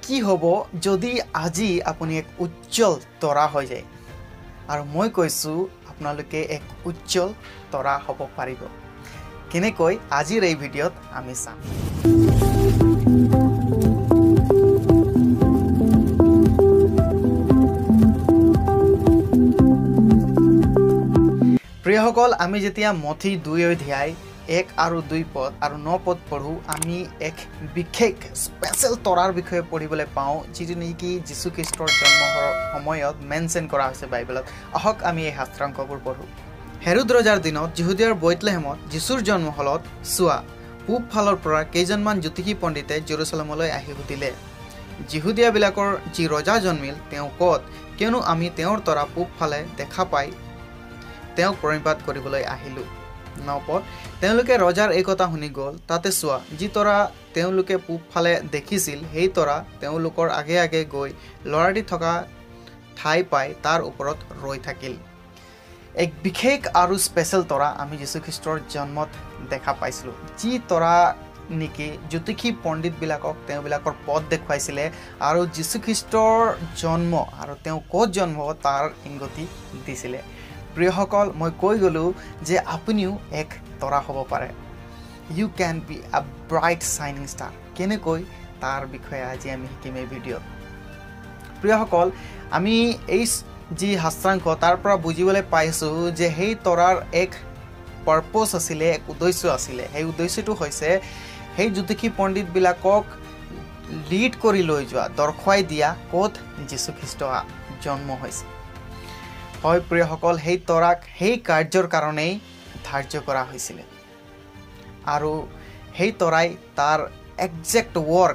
কি হ'ব যদি আজি আপুনি এক উজ্জ্বল তৰা হৈ যায় আৰু মই কৈছোঁ আপোনালোকে এক উজ্জ্বল তৰা হ'ব পাৰিব কেনেকৈ আজিৰ এই ভিডিঅ'ত আমি চাম প্ৰিয়সকল আমি যেতিয়া মথি 2 অধ্যায় 1 আৰু 2 পদ আৰু 9 পদ পঢ়ো আমি এক বিশেষ স্পেশাল তৰাৰ বিষয়ে পঢ়িবলৈ পাওঁ যিটো নেকি যীশু খ্ৰীষ্টৰ জন্মৰ সময়ত মেনশন কৰা হৈছে বাইবেলত আহক আমি এই শাস্ত্ৰাংশবোৰ পঢ়ো হেৰোদ ৰজাৰ দিনত জিহুদিয়াৰ বেথলেহেমত যীশুৰ জন্মহলত চোৱা পূব ফালৰ পৰা কেইজনমান জ্যোতিষী পণ্ডিতে জেৰুজালেমলৈ আহি সুধিলে জিহুদিয়াবিলাকৰ যি ৰজা জন্মিল তেওঁ ক'ত কিয়নো আমি তেওঁৰ তৰা পূব ফালে দেখা পাই তেওঁক প্ৰণিপাত কৰিবলৈ আহিলোঁ নপদ তেওঁলোকে ৰজাৰ এই কথা শুনি গ'ল তাতে চোৱা যি তৰা তেওঁলোকে পূব ফালে দেখিছিল সেই তৰা তেওঁলোকৰ আগে আগে গৈ লৰাটি থকা ঠাই পাই তাৰ ওপৰত ৰৈ থাকিল এক বিশেষ আৰু স্পেশাল তৰা আমি যীশু খ্ৰীষ্টৰ জন্মত দেখা পাইছিলোঁ যি তৰা নেকি জ্যোতিষী পণ্ডিতবিলাকক তেওঁবিলাকৰ পথ দেখুৱাইছিলে আৰু যীশু খ্ৰীষ্টৰ জন্ম আৰু তেওঁ ক'ত জন্ম হ'ব তাৰ ইংগতি দিছিলে প্ৰিয়সকল মই কৈ গ'লোঁ যে আপুনিও এক তৰা হ'ব পাৰে you can be a bright shining star কেনেকৈ তাৰ বিষয়ে আজি আমি শিকিম এই ভিডিঅ'ত প্ৰিয়সকল আমি এই যি শাস্ত্ৰাংশ তাৰ পৰা বুজিবলৈ পাইছোঁ যে সেই তৰাৰ এক পাৰ্পছ আছিলে এক উদ্দেশ্য আছিলে সেই উদ্দেশ্যটো হৈছে সেই জ্যোতিষী পণ্ডিতবিলাকক লিড কৰি লৈ যোৱা দৰ্শাই দিয়া ক'ত যীশু খ্ৰীষ্ট জন্ম হৈছে হয় প্ৰিয়সকল সেই তৰাক সেই কাৰ্যৰ কাৰণেই ধাৰ্য কৰা হৈছিলে আৰু সেই তৰাই তাৰ একজেক্ট ৱৰ্ক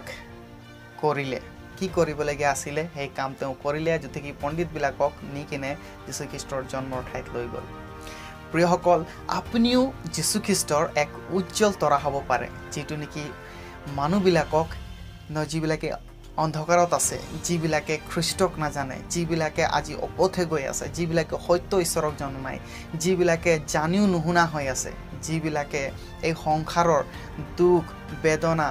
কৰিলে কি কৰিবলগীয়া আছিলে সেই কাম তেওঁ কৰিলে জ্যোতিষী পণ্ডিতবিলাকক নি কিনে যীশু খ্ৰীষ্টৰ জন্মৰ ঠাইত লৈ গ'ল প্ৰিয়সকল আপুনিও যীশু খ্ৰীষ্টৰ এক উজ্জ্বল তৰা হ'ব পাৰে যিটো নেকি মানুহবিলাকক যিবিলাকে অন্ধকাৰত আছে যিবিলাকে খ্ৰীষ্টক নাজানে যিবিলাকে আজি অপথে গৈ আছে যিবিলাকে সত্য ঈশ্বৰক জন্মায় যিবিলাকে জানিও নুশুনা হৈ আছে যিবিলাকে এই সংসাৰৰ দুখ বেদনা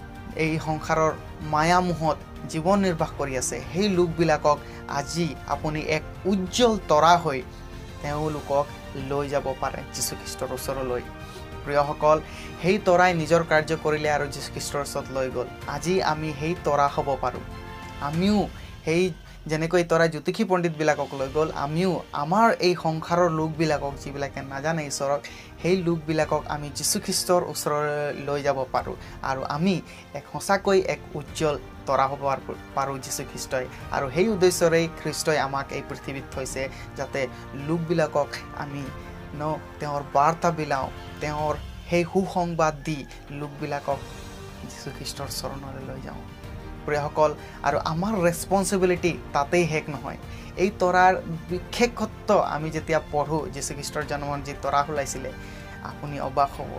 এই সংসাৰৰ মায়ামোহত জীৱন নিৰ্বাহ কৰি আছে সেই লোকবিলাকক আজি আপুনি এক উজ্জ্বল তৰা হৈ তেওঁলোকক লৈ যাব পাৰে যীশু খ্ৰীষ্টৰ ওচৰলৈ প্ৰিয়সকল সেই তৰাই নিজৰ কাৰ্য কৰিলে আৰু যীশু খ্ৰীষ্টৰ ওচৰত লৈ গ'ল আজি আমি সেই তৰা হ'ব পাৰোঁ আমিও সেই যেনেকৈ তৰা জ্যোতিষী পণ্ডিতবিলাকক লৈ গ'ল আমিও আমাৰ এই সংসাৰৰ লোকবিলাকক যিবিলাকে নাজানে ঈশ্বৰক সেই লোকবিলাকক আমি যীশু খ্ৰীষ্টৰ ওচৰলৈ লৈ যাব পাৰোঁ আৰু আমি এক সঁচাকৈ এক উজ্জ্বল তৰা হ'ব পাৰোঁ যীশু খ্ৰীষ্টই আৰু সেই উদ্দেশ্যৰেই খ্ৰীষ্টই আমাক এই পৃথিৱীত থৈছে যাতে লোকবিলাকক আমি তেওঁৰ বাৰ্তা বিলাওঁ তেওঁৰ সেই সুসংবাদ দি লোকবিলাকক যীশু খ্ৰীষ্টৰ চৰণলৈ লৈ যাওঁ প্ৰিয়সকল আৰু আমাৰ ৰেছপনচিবিলিটি তাতেই শেষ নহয় এই তৰাৰ বিশেষত্ব আমি যেতিয়া পঢ়োঁ যীশু খ্ৰীষ্টৰ জন্মত যি তৰা ওলাইছিলে আপুনি অবাক হ'ব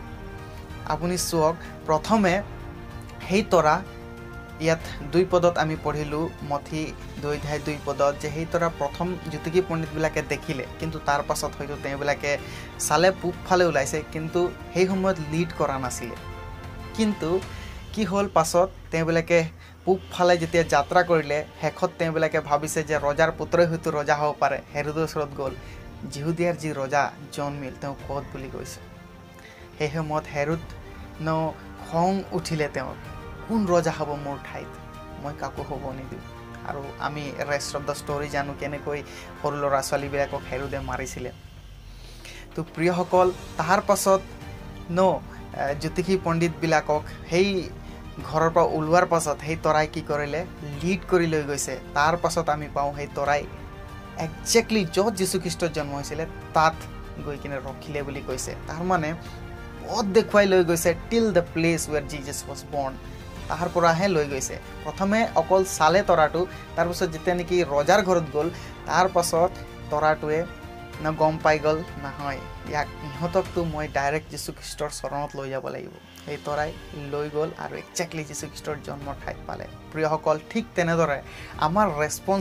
আপুনি চাওক প্ৰথমে সেই তৰা ইয়াত 2 পদত আমি পঢ়িলোঁ মথি 2 অধ্যায় 2 পদত যে সেই তৰা প্ৰথম জ্যোতিষী পণ্ডিতবিলাকে দেখিলে কিন্তু তাৰ পাছত হয়তো তেওঁবিলাকে চালে পূব ফালে ওলাইছে কিন্তু সেই সময়ত লিড কৰা নাছিলে কিন্তু কি হ'ল পাছত তেওঁবিলাকে পূব ফালে যেতিয়া যাত্ৰা কৰিলে শেষত তেওঁবিলাকে ভাবিছে যে ৰজাৰ পুত্ৰই হয়তো ৰজা হ'ব পাৰে হেৰোদৰ ওচৰত গ'ল জিহুদিয়াৰ যি ৰজা জন্মিল তেওঁ ক'ত বুলি কৈছে সেই সময়ত হেৰোদ খং উঠিলে তেওঁৰ কোন ৰজা হ'ব মোৰ ঠাইত মই কাকো হ'ব নিদিওঁ আৰু আমি ৰেষ্ট অফ দ্য ষ্টৰী জানো কেনেকৈ সৰু ল'ৰা ছোৱালীবিলাকক হেৰোদে মাৰিছিলে তো প্ৰিয়সকল তাৰ পাছত জ্যোতিষী পণ্ডিতবিলাকক সেই ঘৰৰ পৰা ওলোৱাৰ পাছত সেই তৰাই কি কৰিলে লিড কৰি লৈ গৈছে তাৰ পাছত আমি পাওঁ সেই তৰাই একজেক্টলি য'ত যীশু খ্ৰীষ্টৰ জন্ম হৈছিলে তাত গৈ কিনে ৰখিলে বুলি কৈছে তাৰমানে পথ দেখুৱাই লৈ গৈছে till the place where Jesus was born তাৰ পৰাহে লৈ গৈছে প্ৰথমে অকল চালে তৰাটো তাৰপাছত যেতিয়া নেকি ৰজাৰ ঘৰত গ'ল তাৰ পাছত তৰাটোৱে গম পাই গ'ল নহয় ইয়াক ইহঁতকতো মই ডাইৰেক্ট যীশু খ্ৰীষ্টৰ চৰণত লৈ যাব লাগিব সেই তৰাই লৈ গ'ল আৰু একজেক্টলি যীশু খ্ৰীষ্টৰ জন্মৰ ঠাইত পালে প্ৰিয়সকল ঠিক তেনেদৰে আমাৰ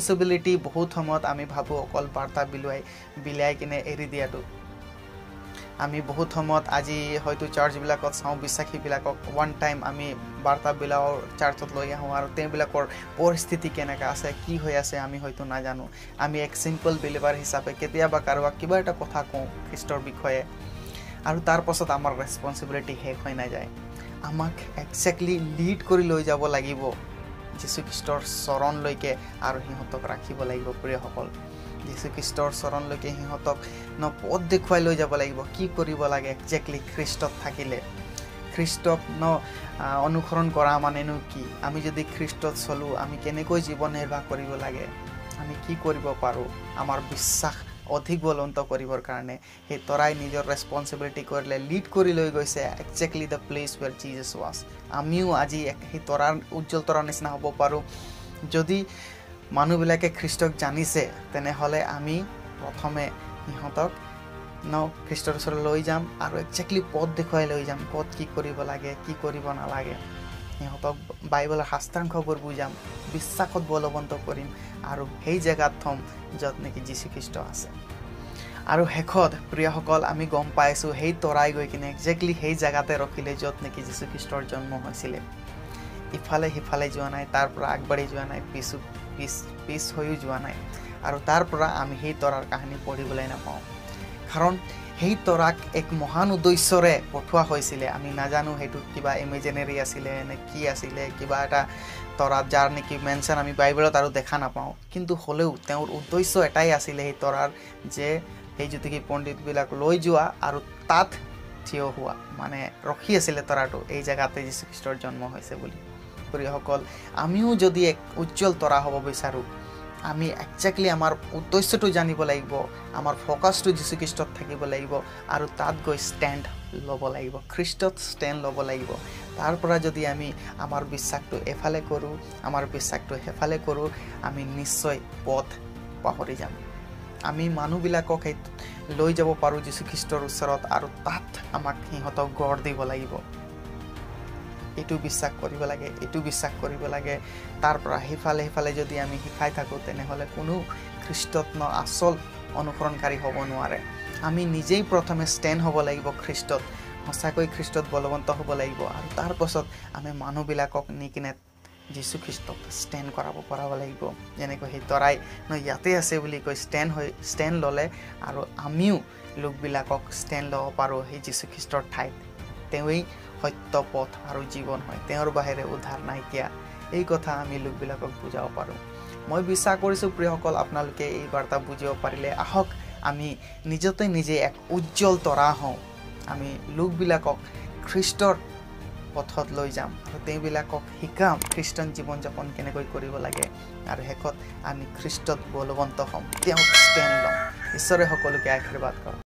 ৰেছপনচিবিলিটি বহুত সময়ত আমি ভাবোঁ অকল বাৰ্তা বিলাই কিনে এৰি দিয়াটো আমি বহুত সময়ত আজি হয়তো চাৰ্চবিলাকত চাওঁ বিশ্বাসীবিলাকক ওৱান টাইম আমি বাৰ্তাবিলাকৰ চাৰ্চত লৈ আহোঁ আৰু তেওঁবিলাকৰ পৰিস্থিতি কেনেকৈ আছে কি হৈ আছে আমি হয়তো নাজানো আমি এক চিম্পল বিলিভাৰ হিচাপে কেতিয়াবা কাৰোবাক কিবা এটা কথা কওঁ খ্ৰীষ্টৰ বিষয়ে আৰু তাৰ পাছত আমাৰ ৰেছপন্সিবিলিটি শেষ হৈ নাযায় আমাক একজেক্টলি লিড কৰি লৈ যাব লাগিব যীশুখ্ৰীষ্টৰ চৰণলৈকে আৰু সিহঁতক ৰাখিব লাগিব প্ৰিয়সকল যীশুখ্ৰীষ্টৰ চৰণলৈকে সিহঁতক পথ দেখুৱাই লৈ যাব লাগিব কি কৰিব লাগে একজেক্টলি খ্ৰীষ্টত থাকিলে খ্ৰীষ্টক অনুসৰণ কৰা মানেনো কি আমি যদি খ্ৰীষ্টত চলোঁ আমি কেনেকৈ জীৱন নিৰ্বাহ কৰিব লাগে আমি কি কৰিব পাৰোঁ আমাৰ বিশ্বাস অধিক বলৱন্ত কৰিবৰ কাৰণে সেই তৰাই নিজৰ ৰেছপন্সিবিলিটি কৰিলে লিড কৰি লৈ গৈছে exactly the place where Jesus was আমিও আজি সেই তৰাৰ উজ্জ্বল তৰাৰ নিচিনা হ'ব পাৰোঁ যদি মানুহবিলাকে খ্ৰীষ্টক জানিছে তেনেহ'লে আমি প্ৰথমে সিহঁতক খ্ৰীষ্টৰ ওচৰলৈ লৈ যাম আৰু একজেক্টলি পথ দেখুৱাই লৈ যাম ক'ত কি কৰিব লাগে কি কৰিব নালাগে সিহঁতক বাইবেলৰ শাস্ত্ৰাংশবোৰ বুজাম বিশ্বাসত বলৱন্ত কৰিম আৰু সেই জেগাত থ'ম য'ত নেকি যীশুখ্ৰীষ্ট আছে আৰু শেষত প্ৰিয়সকল আমি গম পাইছোঁ সেই তৰাই গৈ কিনে একজেক্টলি সেই জেগাতে ৰখিলে য'ত নেকি যীশুখ্ৰীষ্টৰ জন্ম হৈছিলে ইফালে সিফালে যোৱা নাই তাৰ পৰা আগবাঢ়ি যোৱা নাই পিছ হৈও যোৱা নাই আৰু তাৰ পৰা আমি সেই তৰাৰ কাহিনী পঢ়িবলৈ নাপাওঁ কাৰণ সেই তৰাক এক মহান উদ্দেশ্যৰে পঠোৱা হৈছিলে আমি নাজানো সেইটো কিবা ইমেজিনেৰী আছিলে নে কি আছিলে কিবা এটা তৰাত যাৰ নেকি মেনশ্যন আমি বাইবেলত আৰু দেখা নাপাওঁ কিন্তু হ'লেও তেওঁৰ উদ্দেশ্য এটাই আছিলে সেই তৰাৰ যে সেই জ্যোতিষী পণ্ডিতবিলাক লৈ যোৱা আৰু তাত থিয় হোৱা মানে ৰখি আছিলে তৰাটো এই জেগাতে যীশুখ্ৰীষ্টৰ জন্ম হৈছে বুলি প্ৰিয়সকল আমিও যদি এক উজ্জ্বল তৰা হ'ব বিচাৰোঁ আমি একজেক্টলি আমাৰ উদ্দেশ্যটো জানিব লাগিব আমাৰ ফ'কাছটো যীশুখ্ৰীষ্টত থাকিব লাগিব আৰু তাত গৈ ষ্টেণ্ড ল'ব লাগিব খ্ৰীষ্টত ষ্টেণ্ড ল'ব লাগিব তাৰ পৰা যদি আমি আমাৰ বিশ্বাসটো এফালে কৰোঁ আমাৰ বিশ্বাসটো সেইফালে কৰোঁ আমি নিশ্চয় পথ পাহৰি যাম আমি মানুহবিলাকক লৈ যাব পাৰোঁ যীশুখ্ৰীষ্টৰ ওচৰত আৰু তাত আমাক সিহঁতক গঢ় দিব লাগিব এইটো বিশ্বাস কৰিব লাগে তাৰ পৰা সিফালে যদি আমি শিকাই থাকোঁ তেনেহ'লে কোনো খ্ৰীষ্টত আচল অনুসৰণকাৰী হ'ব নোৱাৰে আমি নিজেই প্ৰথমে ষ্টেণ্ড হ'ব লাগিব খ্ৰীষ্টত সঁচাকৈ খ্ৰীষ্টত বলৱন্ত হ'ব লাগিব আৰু তাৰ পাছত আমি মানুহবিলাকক নি কিনে যীশুখ্ৰীষ্টক ষ্টেণ্ড কৰাব লাগিব যেনেকৈ সেই তৰাই ইয়াতে আছে বুলি কৈ ষ্টেণ্ড ল'লে আৰু আমিও লোকবিলাকক ষ্টেণ্ড ল'ব পাৰোঁ সেই যীশুখ্ৰীষ্টৰ ঠাইত তেওঁৱেই সত্য পথ আৰু জীৱন হয় তেওঁৰ বাহিৰে উদ্ধাৰ নাইকিয়া এই কথা আমি লোকবিলাকক বুজাব পাৰোঁ মই বিশ্বাস কৰিছোঁ প্ৰিয়সকল আপোনালোকে এই বাৰ্তা বুজিব পাৰিলে আহক আমি নিজে এক উজ্জ্বল তৰা হওঁ আমি লোকবিলাকক খ্ৰীষ্টৰ পথত লৈ যাম আৰু তেওঁবিলাকক শিকাম খ্ৰীষ্টান জীৱন যাপন কেনেকৈ কৰিব লাগে আৰু শেষত আমি খ্ৰীষ্টত বলৱন্ত হ'ম তেওঁক ষ্টেণ্ড ল'ম ঈশ্বৰে সকলোকে আশীৰ্বাদ কৰক